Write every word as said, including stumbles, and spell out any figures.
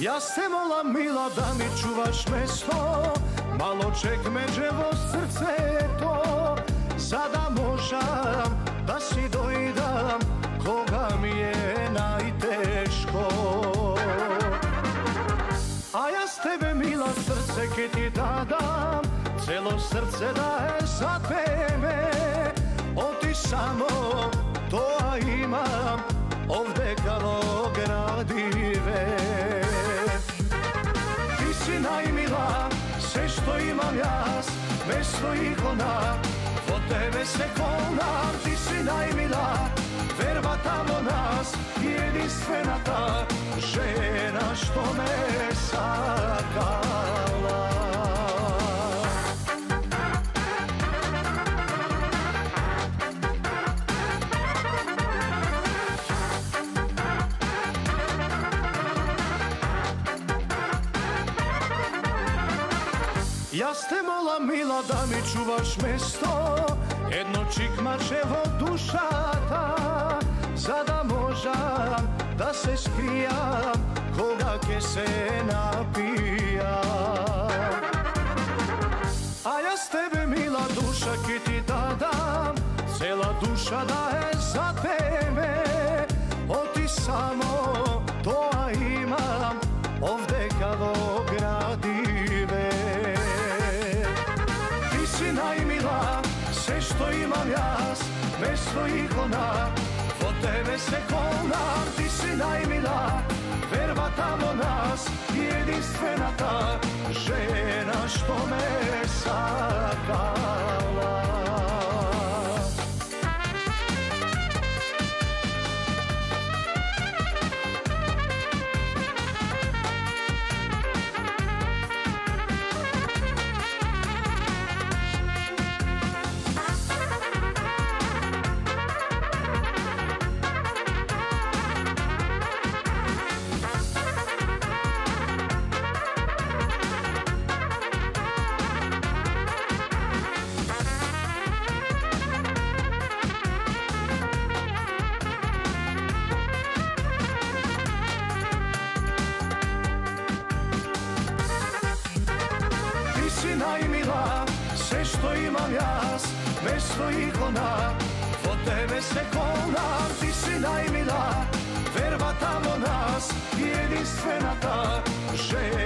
Ja se mola mila da mi čuvaš mesto, malo ček me dževo srce to. Sada možam da si dojdam koga mi je najteško. A ja s tebe mila srce ke ti dadam, celo srce daje za tebe. O ti samo to imam ovde kao gradive. Ti si najmila, sve što imam jas, bez svojih ona, od tebe se konam. Ti si najmila, verba tamo nas, jedinstvena ta žena što me sakala. Ja ste mola mila da mi čuvaš mesto, jedno čikmačevo dušata. Sada možam da se skrijam, koga ke se napija. A ja s tebe mila duša ke ti dadam, cela duša daje za tebe. O ti samo to imam ovde kao gradive. Ti si najmila, sve što imam jas, bez svojih ona, od tebe se konam. Ti si najmila, verba tamo nas, jedinstvena ta žena što me sakala. Najmila, sve što imam jas, bez svojih ona, od tebe se konam. Ti si najmila, verba tamo nas, jedinstvena ta žena.